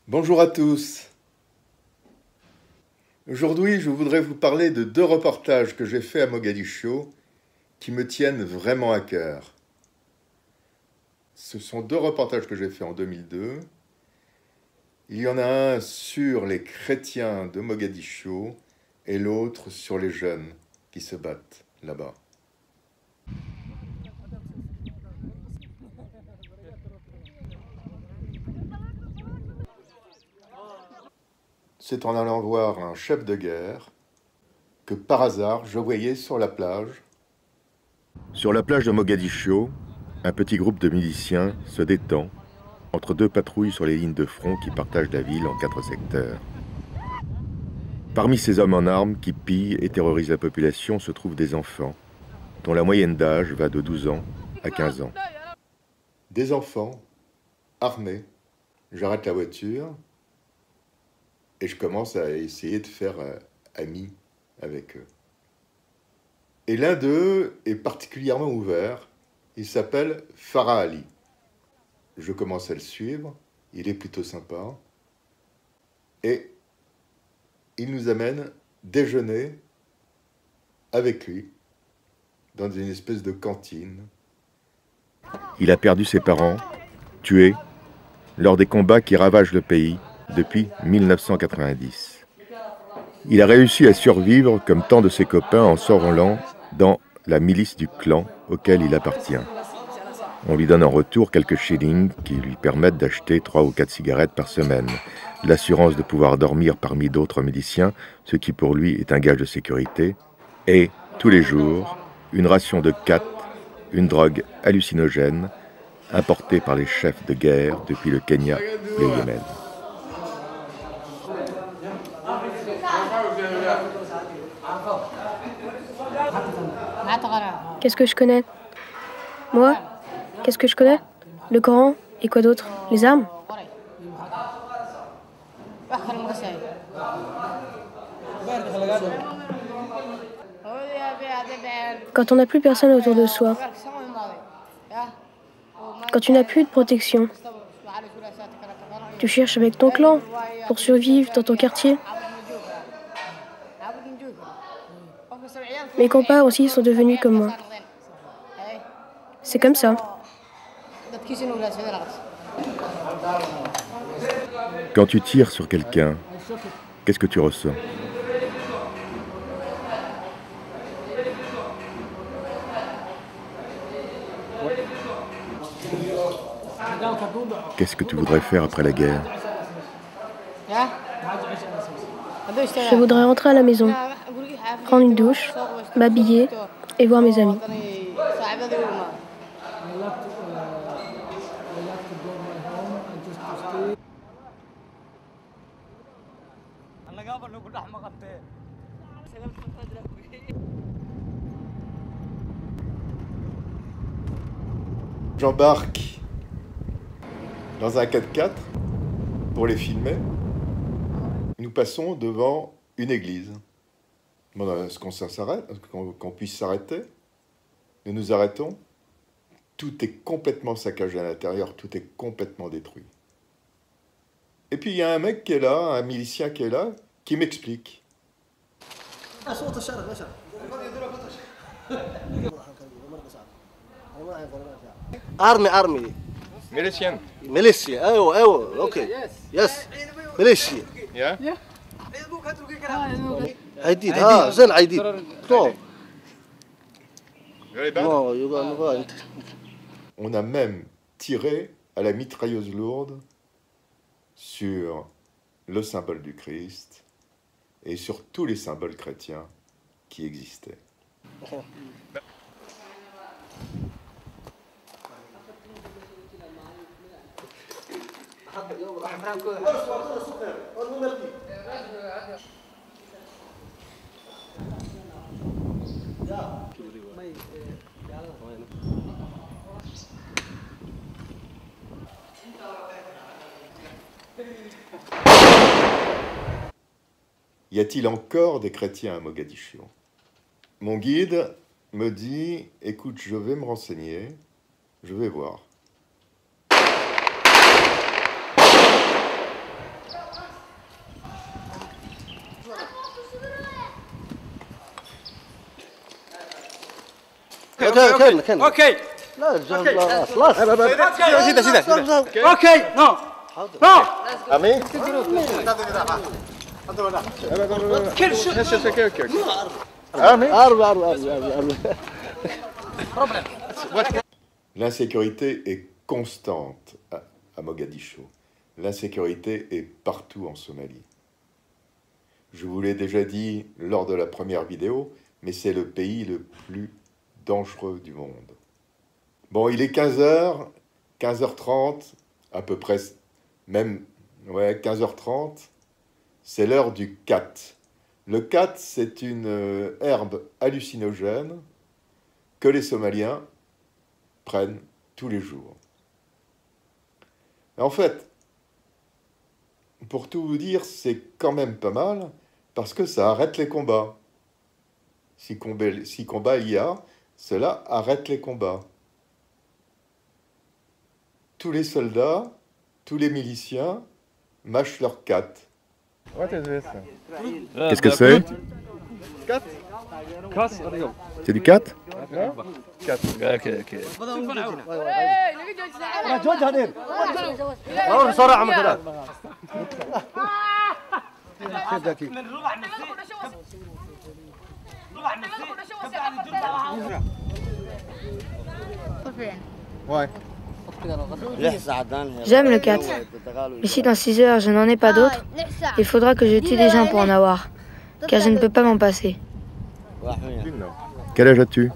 Bonjour à tous. Aujourd'hui, je voudrais vous parler de deux reportages que j'ai faits à Mogadiscio qui me tiennent vraiment à cœur. Ce sont deux reportages que j'ai faits en 2002. Il y en a un sur les chrétiens de Mogadiscio et l'autre sur les jeunes qui se battent là-bas. C'est en allant voir un chef de guerre que par hasard je voyais sur la plage. Sur la plage de Mogadiscio, un petit groupe de miliciens se détend entre deux patrouilles sur les lignes de front qui partagent la ville en 4 secteurs. Parmi ces hommes en armes qui pillent et terrorisent la population se trouvent des enfants, dont la moyenne d'âge va de 12 ans à 15 ans. Des enfants armés. J'arrête la voiture et je commence à essayer de faire ami avec eux. Et l'un d'eux est particulièrement ouvert. Il s'appelle Farah Ali. Je commence à le suivre. Il est plutôt sympa. Et il nous amène déjeuner avec lui dans une espèce de cantine. Il a perdu ses parents, tués, lors des combats qui ravagent le pays depuis 1990. Il a réussi à survivre comme tant de ses copains en s'enrôlant dans la milice du clan auquel il appartient. On lui donne en retour quelques shillings qui lui permettent d'acheter 3 ou 4 cigarettes par semaine, l'assurance de pouvoir dormir parmi d'autres miliciens, ce qui pour lui est un gage de sécurité, et, tous les jours, une ration de khat, une drogue hallucinogène, importée par les chefs de guerre depuis le Kenya et le Yémen. Qu'est-ce que je connais? Moi? Qu'est-ce que je connais? Le Coran et quoi d'autre? Les armes? Quand on n'a plus personne autour de soi, quand tu n'as plus de protection, tu cherches avec ton clan pour survivre dans ton quartier. Mes compas aussi sont devenus comme moi. C'est comme ça. Quand tu tires sur quelqu'un, qu'est-ce que tu ressens? Qu'est-ce que tu voudrais faire après la guerre? Je voudrais rentrer à la maison, prendre une douche, m'habiller et voir mes amis. J'embarque dans un 4x4 pour les filmer. Nous passons devant une église. Est-ce qu'on puisse s'arrêter? Nous nous arrêtons. Tout est complètement saccagé à l'intérieur, tout est complètement détruit. Et puis il y a un mec qui est là, un milicien qui est là, qui m'explique. Army. Militian. Militia. ايوه اوكي. Yes. Militia. Yeah? عديد زين عديد. No. Very bad. No, you got On a même tiré à la mitrailleuse lourde sur le symbole du Christ et sur tous les symboles chrétiens qui existaient. Y a-t-il encore des chrétiens à Mogadiscio? Mon guide me dit, écoute, je vais me renseigner, je vais voir. كان اوكي لا خلاص سيده سيده اوكي نو نو Ami? كل شيء Ami? أربعة L'insécurité est constante à Mogadiscio. L'insécurité est partout en Somalie. Je vous l'ai déjà dit lors de la première vidéo, mais c'est le pays le plus dangereux du monde. Bon, il est 15h, 15h30, à peu près, même, ouais, 15h30, c'est l'heure du khat. Le khat, c'est une herbe hallucinogène que les Somaliens prennent tous les jours. En fait, pour tout vous dire, c'est quand même pas mal, parce que ça arrête les combats. Si combat il y a, cela arrête les combats. Tous les soldats, tous les miliciens mâchent leur khat. Qu'est-ce que c'est? C'est du khat? J'aime le khat. Mais si dans 6 heures je n'en ai pas d'autres, il faudra que je tue des gens pour en avoir. Car je ne peux pas m'en passer. Quel âge as-tu?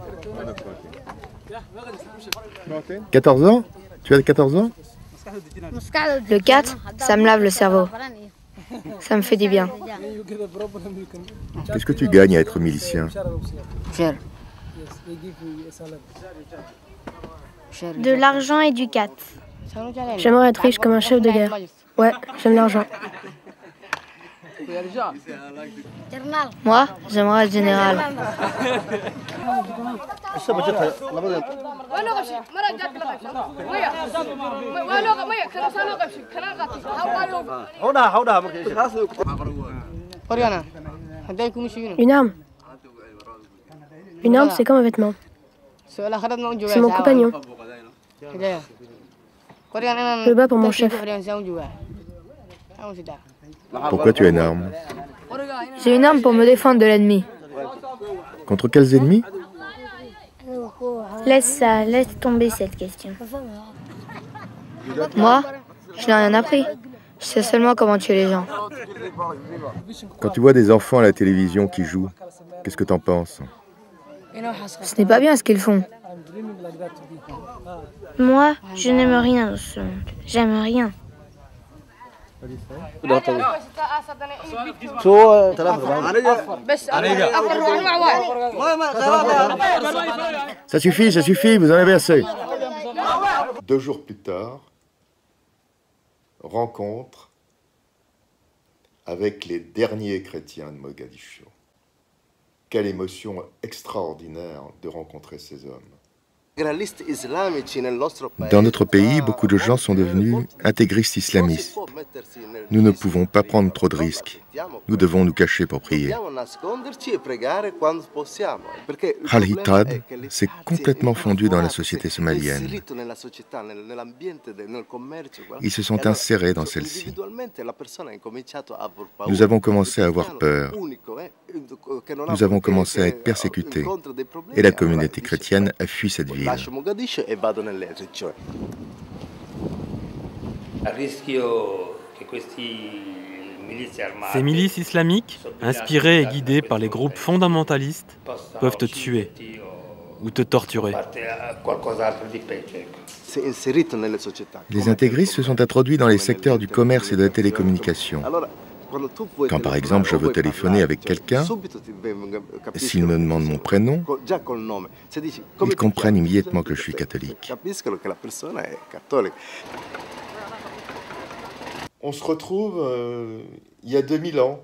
14 ans? Tu as 14 ans? Le khat, ça me lave le cerveau. Ça me fait du bien. Qu'est-ce que tu gagnes à être milicien? De l'argent et du khat. J'aimerais être riche comme un chef de guerre. Ouais, j'aime l'argent. Moi, j'aimerais être général. Une arme. Une arme, c'est comme un vêtement. C'est mon compagnon. Je me bats pour mon chef. Pourquoi tu as une arme? J'ai une arme pour me défendre de l'ennemi. Contre quels ennemis? Laisse tomber cette question. Moi, je n'ai rien appris. Je sais seulement comment tuer les gens. Quand tu vois des enfants à la télévision qui jouent, qu'est-ce que t'en penses? Ce n'est pas bien ce qu'ils font. Moi, je n'aime rien dans ce monde. J'aime rien. Ça suffit, vous en avez assez. 2 jours plus tard, rencontre avec les derniers chrétiens de Mogadiscio. Quelle émotion extraordinaire de rencontrer ces hommes. Dans notre pays, beaucoup de gens sont devenus intégristes islamistes. Nous ne pouvons pas prendre trop de risques. Nous devons nous cacher pour prier. Al-Hittad s'est complètement fondu dans la société somalienne. Ils se sont insérés dans celle-ci. Nous avons commencé à avoir peur. Nous avons commencé à être persécutés. Et la communauté chrétienne a fui cette ville. Ces milices islamiques, inspirées et guidées par les groupes fondamentalistes, peuvent te tuer ou te torturer. Les intégristes se sont introduits dans les secteurs du commerce et de la télécommunication. Quand par exemple je veux téléphoner avec quelqu'un, s'il me demande mon prénom, ils comprennent immédiatement que je suis catholique. On se retrouve il y a 2000 ans,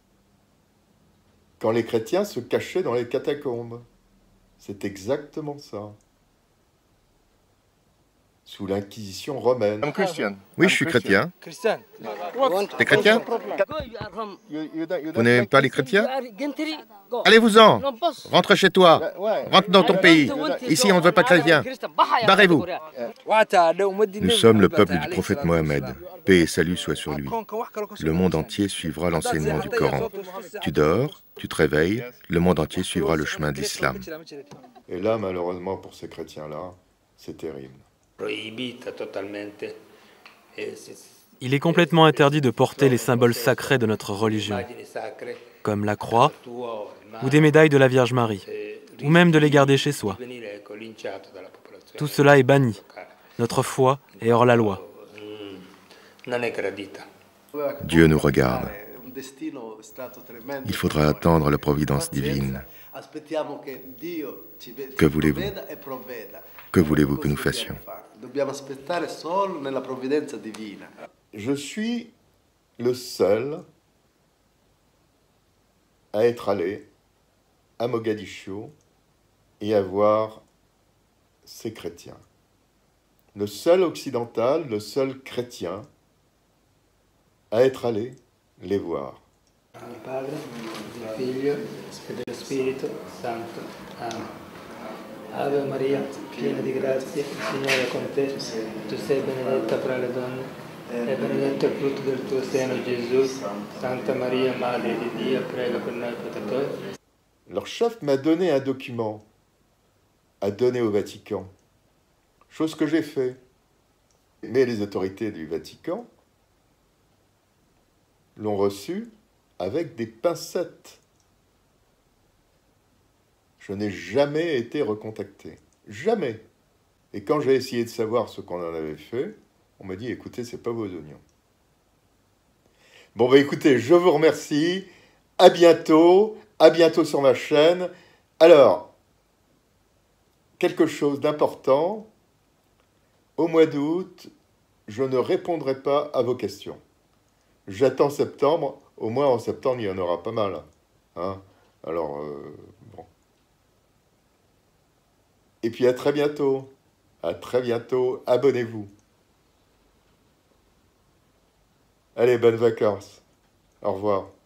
quand les chrétiens se cachaient dans les catacombes. C'est exactement ça. sous l'Inquisition romaine. Oui, je suis chrétien. T'es chrétien? Vous n'aimez pas les chrétiens? Allez-vous-en! Rentre chez toi! Rentre dans ton pays! Ici, on ne veut pas de chrétiens! Barrez-vous! Nous sommes le peuple du prophète Mohammed. Paix et salut soient sur lui. Le monde entier suivra l'enseignement du Coran. Tu dors, tu te réveilles, le monde entier suivra le chemin de l'islam. Et là, malheureusement, pour ces chrétiens-là, c'est terrible. Il est complètement interdit de porter les symboles sacrés de notre religion, comme la croix ou des médailles de la Vierge Marie, ou même de les garder chez soi. Tout cela est banni. Notre foi est hors la loi. Dieu nous regarde. Il faudra attendre la providence divine. Que voulez-vous? Que voulez-vous que nous fassions? Je suis le seul à être allé à Mogadiscio et à voir ces chrétiens. Le seul occidental, le seul chrétien à être allé les voir. Padre, del Figlio e dello Spirito Santo. Amen. Ave Maria, piena di grazia, il Signore è con te. Tu sei benedetta fra le donne e benedetto il frutto del tuo seno, Gesù. Santa Maria, Madre di Dio, prega per noi peccatori. Leur chef m'a donné un document à donner au Vatican, chose que j'ai fait. Mais les autorités du Vatican l'ont reçu avec des pincettes. Je n'ai jamais été recontacté. Jamais. Et quand j'ai essayé de savoir ce qu'on en avait fait, on m'a dit, écoutez, c'est pas vos oignons. Bon, bah écoutez, je vous remercie. À bientôt sur ma chaîne. Alors, quelque chose d'important. Au mois d'août, je ne répondrai pas à vos questions. J'attends septembre. Au moins en septembre, il y en aura pas mal. Hein? Alors, bon. Et puis à très bientôt. À très bientôt. Abonnez-vous. Allez, bonnes vacances. Au revoir.